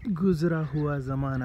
گزرا ہوا زمانہ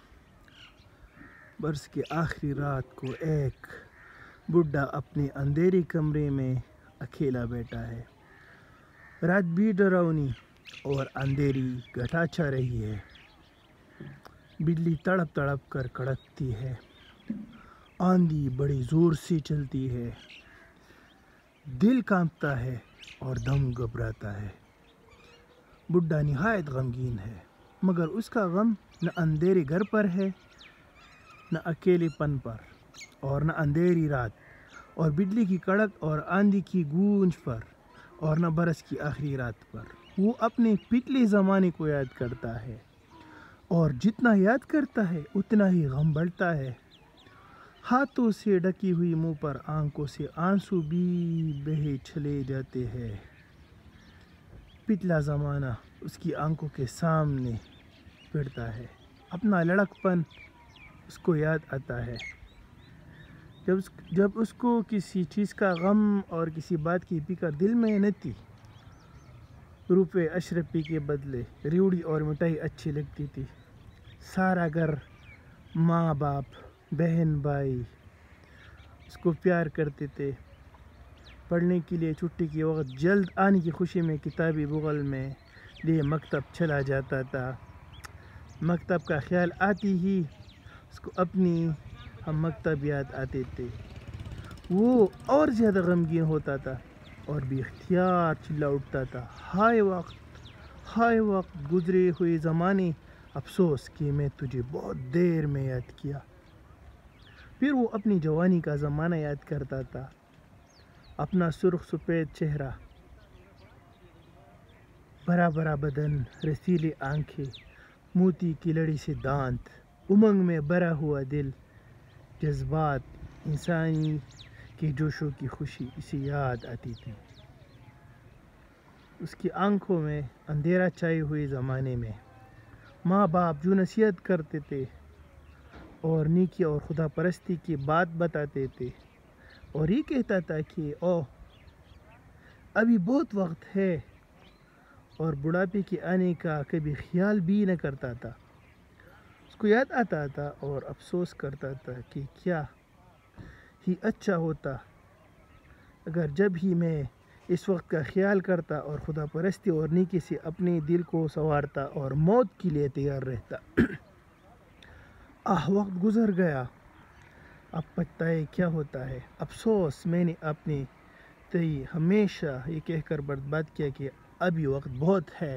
برس کی آخری رات کو ایک بڈھا اپنے اندھیرے کمرے میں اکیلا بیٹھا ہے۔ رات بھی ڈراؤنی اور اندھیری گھٹا چھا رہی ہے۔ بجلی تڑپ تڑپ کر کڑکتی ہے۔ آندھی بڑی زور سے چلتی ہے۔ دل کانپتا ہے اور دم گھبراتا ہے۔ بڈھا نہایت غمگین ہے، مگر اس کا غم نہ اندھیرے گھر پر ہے، نہ اکیلے پن پر، اور نہ اندھیری رات اور بجلی کی کڑک اور آندھی کی گونج پر، اور نہ برس کی آخری رات پر۔ وہ اپنے پچھلے زمانے کو یاد کرتا ہے، اور جتنا یاد کرتا ہے اتنا ہی غم بڑھتا ہے۔ ہاتھوں سے ڈھکی ہوئی منہ پر آنکھوں سے آنسو بھی بہے چلے جاتے ہیں۔ پچھلا زمانہ اس کی آنکھوں کے سامنے پھرتا ہے۔ اپنا لڑکپن اس کو یاد آتا ہے، جب اس کو کسی چیز کا غم اور کسی بات کی فکر دل میں نہ تھی۔ روپے اشرفی کے بدلے ریوڑی اور مٹھائی اچھی لگتی تھی۔ سارا گھر، ماں باپ، بہن بھائی اس کو پیار کرتے تھے۔ پڑھنے کے لیے چھٹی کے وقت جلد آنے کی خوشی میں کتابی بغل میں لیے مکتب چلا جاتا تھا۔ مکتب کا خیال آتی ہی اس کو اپنی ہم مکتب یاد آتے تھے۔ وہ اور زیادہ غمگین ہوتا تھا اور بے اختیار چلا اٹھتا تھا، ہائے وقت گزرے ہوئے زمانے، افسوس کہ میں تجھے بہت دیر میں یاد کیا۔ پھر وہ اپنی جوانی کا زمانہ یاد کرتا تھا، اپنا سرخ سفید چہرہ، بھرا بھرا بدن، رسیلی آنکھیں، موتی کی لڑی سے دانت، امنگ میں بھرا ہوا دل، جذبات انسانی کے جوشوں کی خوشی اسے یاد آتی تھی۔ اس کی آنکھوں میں اندھیرا چھائے ہوئے زمانے میں ماں باپ جو نصیحت کرتے تھے اور نیکی اور خدا پرستی کی بات بتاتے تھے، اور یہ کہتا تھا کہ ابھی بہت وقت ہے، اور بڑھاپے کے آنے کا کبھی خیال بھی نہ کرتا تھا، اس کو یاد آتا تھا اور افسوس کرتا تھا کہ کیا ہی اچھا ہوتا اگر جب ہی میں اس وقت کا خیال کرتا اور خدا پرستی اور نیکی سے اپنے دل کو سنوارتا اور موت کے لیے تیار رہتا۔ وقت گزر گیا، اب پچھتائے کیا ہوتا ہے، افسوس میں نے اپنے تئیں ہمیشہ یہ کہہ کر برباد کیا کہ ابھی وقت بہت ہے۔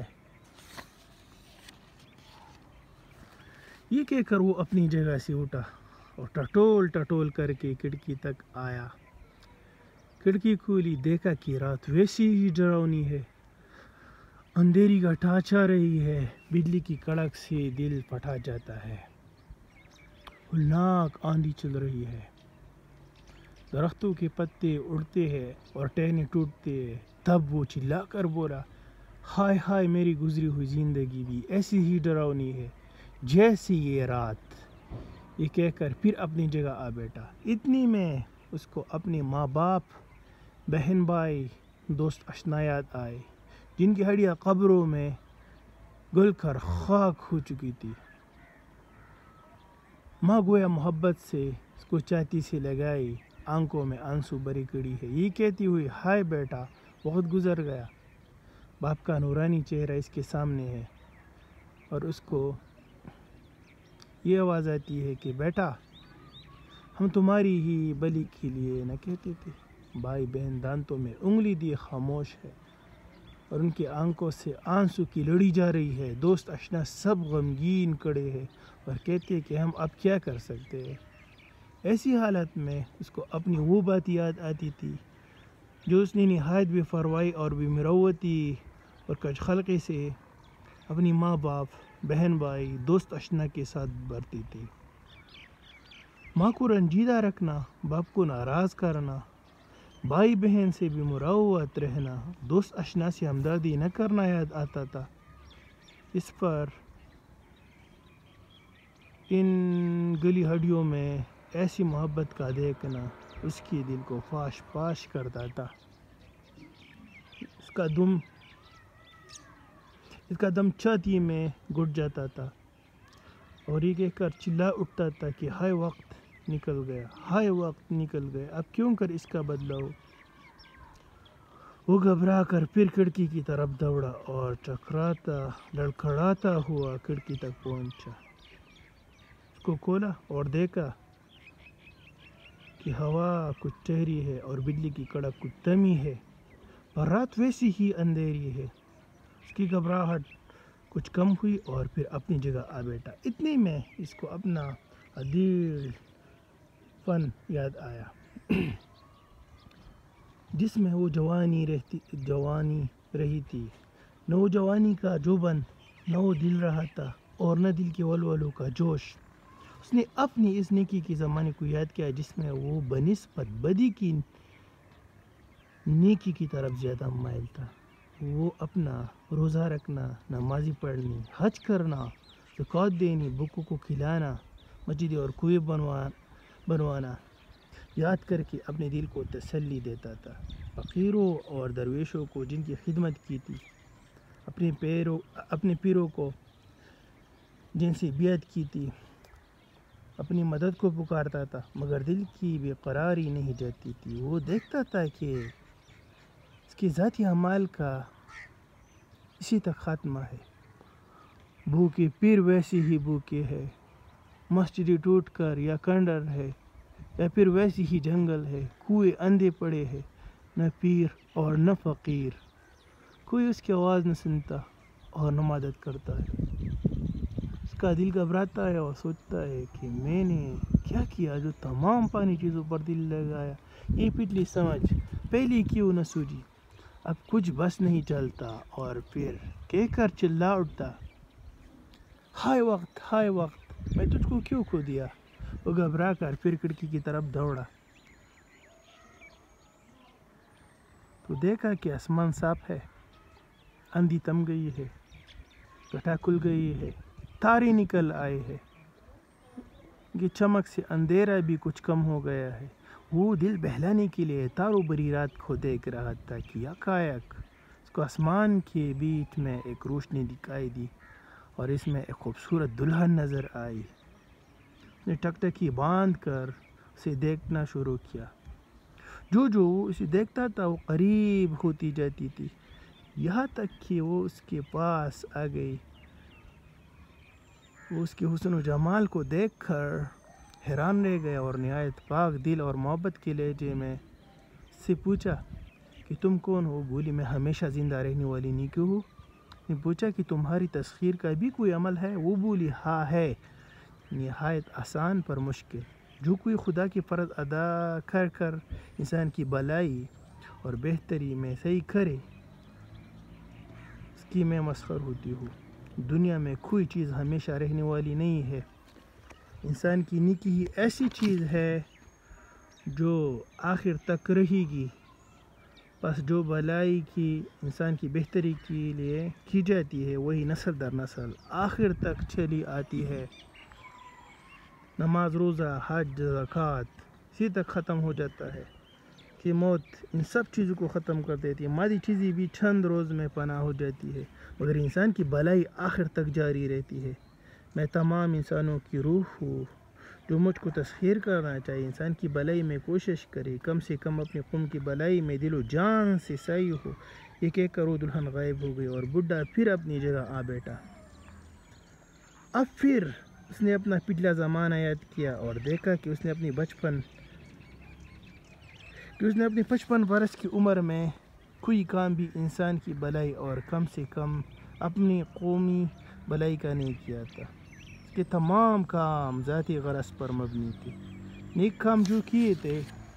یہ کہہ کر وہ اپنی جگہ سے اٹھا اور ٹٹول کر کے کھڑکی تک آیا۔ کھڑکی کھولی، دیکھا کہ رات ویسی ہی ڈراؤنی ہے۔ اندھیری گھٹا چھا رہی ہے، بجلی کی کڑک سے دل پھٹ جاتا ہے۔ ہولناک آندھی چل رہی ہے، درختوں کے پتے اڑتے ہیں اور ٹہنیں ٹوٹتے ہیں۔ تب وہ چلا کر بولا، ہائے میری گزری ہوئی زندگی بھی ایسی ہی ڈراؤنی ہے جیسی یہ رات۔ یہ کہہ کر پھر اپنی جگہ آ بیٹھا۔ اتنی میں اس کو اپنے ماں باپ، بہن بھائی، دوست اشنا یاد آئے، جن کی ہڈیاں قبروں میں گل کر خاک ہو چکی تھی۔ ماں گویا محبت سے اس کو چھاتی سے لگائی، آنکھوں میں آنسو بھری کھڑی ہے، یہ کہتی ہوئی، ہائے بیٹا، وقت گزر گیا۔ باپ کا نورانی چہرہ اس کے سامنے ہے اور اس کو یہ آواز آتی ہے کہ بیٹا، ہم تمہاری ہی بھلی کے لیے نہ کہتے تھے۔ بھائی بہن دانتوں میں انگلی دیے خاموش ہے اور ان کی آنکھوں سے آنسو کی لڑی جا رہی ہے۔ دوست اشنا سب غمگین کھڑے ہیں اور کہتے ہیں کہ ہم اب کیا کر سکتے ہیں۔ ایسی حالت میں اس کو اپنی وہ بات یاد آتی تھی جو اس نے نہایت بے پرواہی اور بے مروتی اور کج خلقی سے اپنی ماں باپ، بہن بھائی، دوست اشنا کے ساتھ برتی تھی۔ ماں کو رنجیدہ رکھنا، باپ کو ناراض کرنا، بھائی بہن سے بھی مروت رہنا، دوست اشنا سے ہمدردی نہ کرنا یاد آتا تھا۔ اس پر ان گلی ہڈیوں میں ایسی محبت کا دیکھنا اس کے دل کو پاش کرتا تھا۔ اس کا دم چھاتی میں گھٹ جاتا تھا اور یہ کہہ کر چلا اٹھتا تھا کہ ہائے وقت نکل گیا، ہائے وقت نکل گیا، اب کیوں کر اس کا بدلہ ہو۔ وہ گھبرا کر پھر کھڑکی کی طرف دوڑا اور چکراتا لڑکھڑاتا ہوا کھڑکی تک پہنچا۔ اس کو کھولا اور دیکھا کہ ہوا کچھ ٹھہری ہے اور بجلی کی کڑک کچھ دمی ہے، پر رات ویسی ہی اندھیری ہے۔ اس کی گھبراہٹ کچھ کم ہوئی اور پھر اپنی جگہ آ بیٹھا۔ اتنے میں اس کو اپنا عدیل فن یاد آیا جس میں وہ جوانی رہی تھی، نہ وہ جوانی کا جوبن، نہ وہ دل رہا تھا اور نہ دل کے ولولوں کا جوش۔ اس نے اپنی اس نیکی کے زمانے کو یاد کیا جس میں وہ بنسبت بدی کی نیکی کی طرف زیادہ مائل تھا۔ وہ اپنا روزہ رکھنا، نمازی پڑھنی، حج کرنا، زکوٰۃ دینی، بھوکوں کو کھلانا، مسجدیں اور کنویں بنوانا یاد کر کے اپنے دل کو تسلی دیتا تھا۔ فقیروں اور درویشوں کو جن کی خدمت کی تھی، اپنے پیروں کو جن سے بیعت کی تھی، اپنی مدد کو پکارتا تھا، مگر دل کی بے قراری نہیں جاتی تھی۔ وہ دیکھتا تھا کہ اس کے ذاتی اعمال کا اسی تک خاتمہ ہے۔ بھوکے پیر ویسے ہی بھوکے ہے، مسجدیں ٹوٹ کر یا کھنڈر ہے، یا پھر ویسی ہی جنگل ہے، کنویں اندھے پڑے ہیں، نہ پیر اور نہ فقیر، کوئی اس کی آواز نہ سنتا اور نہ مدد کرتا ہے۔ اس کا دل گھبراتا ہے اور سوچتا ہے کہ میں نے کیا کیا جو تمام پانی چیزوں پر دل لگایا۔ یہ پچھلی سمجھ پہلے کیوں نہ سوجی، اب کچھ بس نہیں چلتا، اور پھر کہہ کر چلا اٹھتا، ہائے وقت، ہائے وقت، میں تجھ کو کیوں کھو دیا۔ وہ گھبرا کر پھر کھڑکی کی طرف دوڑا تو دیکھا کہ آسمان صاف ہے، اندھی تم گئی ہے، گھٹا کھل گئی ہے، تارے نکل آئے ہیں، یہ چمک سے اندھیرا بھی کچھ کم ہو گیا ہے۔ وہ دل بہلانے کے لیے تاروں بھری رات کو دیکھ رہا تھا کہ یکایک اس کو آسمان کے بیچ میں ایک روشنی دکھائی دی اور اس میں ایک خوبصورت دلہن نظر آئی۔ اس نے ٹکٹکی باندھ کر اسے دیکھنا شروع کیا۔ جو وہ اسے دیکھتا تھا وہ قریب ہوتی جاتی تھی، یہاں تک کہ وہ اس کے پاس آ گئی۔ وہ اس کے حسن و جمال کو دیکھ کر حیران رہ گیا اور نہایت پاک دل اور محبت کے لہجے میں اس سے پوچھا کہ تم کون ہو؟ بولی میں ہمیشہ زندہ رہنے والی نیکو ہوں۔ اس نے پوچھا کہ تمہاری تسخیر کا بھی کوئی عمل ہے؟ وہ بولی ہاں ہے، نہایت آسان پر مشکل۔ جو کوئی خدا کی فرض ادا کر کر انسان کی بھلائی اور بہتری میں صحیح کرے، اس کی میں مسخر ہوتی ہوں۔ دنیا میں کوئی چیز ہمیشہ رہنے والی نہیں ہے، انسان کی نیکی ہی ایسی چیز ہے جو آخر تک رہے گی۔ بس جو بھلائی کی انسان کی بہتری کے لیے کی جاتی ہے وہی نسل در نسل آخر تک چلی آتی ہے۔ نماز، روزہ، حج، زکوٰۃ اسی تک ختم ہو جاتا ہے کہ موت ان سب چیزوں کو ختم کر دیتی ہے۔ مادی چیزیں بھی چند روز میں فنا ہو جاتی ہے، مگر انسان کی بھلائی آخر تک جاری رہتی ہے۔ میں تمام انسانوں کی روح ہوں جو مجھ کو تسخیر کرنا چاہیے، انسان کی بھلائی میں کوشش کرے، کم سے کم اپنی قوم کی بھلائی میں دل و جان سے سعی ہو۔ یہ کہہ کر وہ دلہن غائب ہو گئی اور بڈھا پھر اپنی جگہ آ بیٹھا۔ اب پھر اس نے اپنا پچھلا زمانہ یاد کیا اور دیکھا کہ اس نے اپنی 55 برس کی عمر میں کوئی کام بھی انسان کی بھلائی اور کم سے کم اپنی قومی بھلائی کا نہیں کیا تھا۔ اس کے تمام کام ذاتی غرض پر مبنی تھے۔ نیک کام جو کیے تھے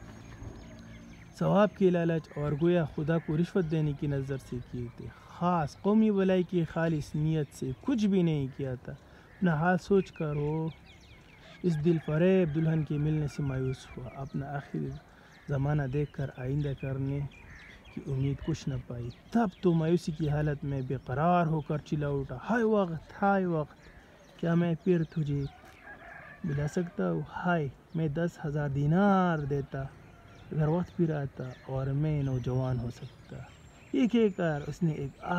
ثواب کی لالچ اور گویا خدا کو رشوت دینے کی نظر سے کیے تھے، خاص قومی بھلائی کی خالص نیت سے کچھ بھی نہیں کیا تھا۔ اپنا حال سوچ کر وہ اس دل فریب دلہن کے ملنے سے مایوس ہوا۔ اپنا آخری زمانہ دیکھ کر آئندہ کرنے کی امید کچھ نہ پائی۔ تب تو مایوسی کی حالت میں بے قرار ہو کر چلا اٹھا، ہائے وقت، ہائے وقت، کیا میں پھر تجھے بلا سکتا ہوں؟ ہائے، میں 10,000 دینار دیتا اگر وقت پھر آتا اور میں نوجوان ہو سکتا۔ یہ کہہ کر اس نے ایک آہ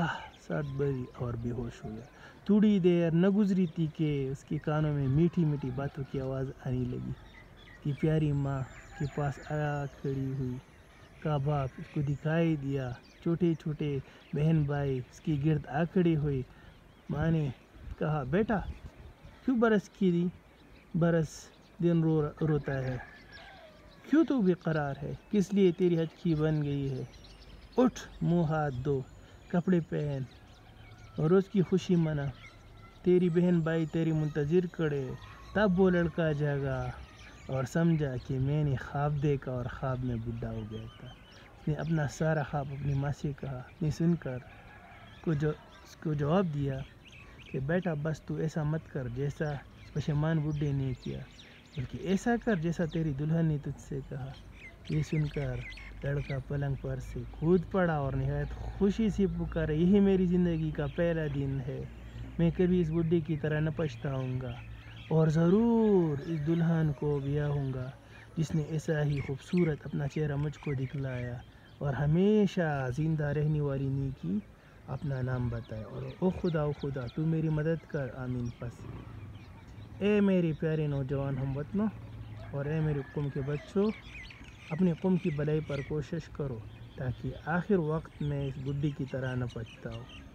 ساتھ بری اور بے ہوش ہو گیا۔ تھوڑی دیر نہ گزری تھی کہ اس کے کانوں میں میٹھی میٹھی باتوں کی آواز آنے لگی۔ اس کی پیاری ماں کے پاس آیا کھڑی ہوئی کا باپ اس کو دکھائی دیا۔ چھوٹے چھوٹے بہن بھائی اس کی گرد آ کھڑے ہوئے۔ ماں نے کہا، بیٹا کیوں برس دن روتا ہے؟ کیوں تو بے قرار ہے؟ کس لیے تیری ہچکی بن گئی ہے؟ اٹھ، منہ ہاتھ دھو، کپڑے پہن اور اس کی خوشی منا۔ تیری بہن بھائی تیری منتظر کھڑے۔ تب وہ لڑکا جاگا اور سمجھا کہ میں نے خواب دیکھا اور خواب میں بڈھا ہو گیا تھا۔ اس نے اپنا سارا خواب اپنی ماں سے کہا۔ نے سن کر اس کو جواب دیا کہ بیٹا بس تو ایسا مت کر جیسا پشیمان بڈھے نے کیا، بلکہ ایسا کر جیسا تیری دلہن نے تجھ سے کہا۔ یہ سن کر لڑکا پلنگ پر سے کود پڑا اور نہایت خوشی سے پکارا، یہی میری زندگی کا پہلا دن ہے۔ میں کبھی اس بڈھے کی طرح نہ پچھتاؤں گا اور ضرور اس دلہن کو بیاہوں گا جس نے ایسا ہی خوبصورت اپنا چہرہ مجھ کو دکھلایا اور ہمیشہ زندہ رہنے والی نیکی اپنا نام بتائے۔ اور او خدا تو میری مدد کر، آمین۔ پس اے میرے پیارے نوجوان ہم وطنوں اور اے میرے قوم کے بچوں، اپنی قوم کی بھلائی پر کوشش کرو تاکہ آخر وقت میں اس بڈھی کی طرح نہ پچھتاؤ۔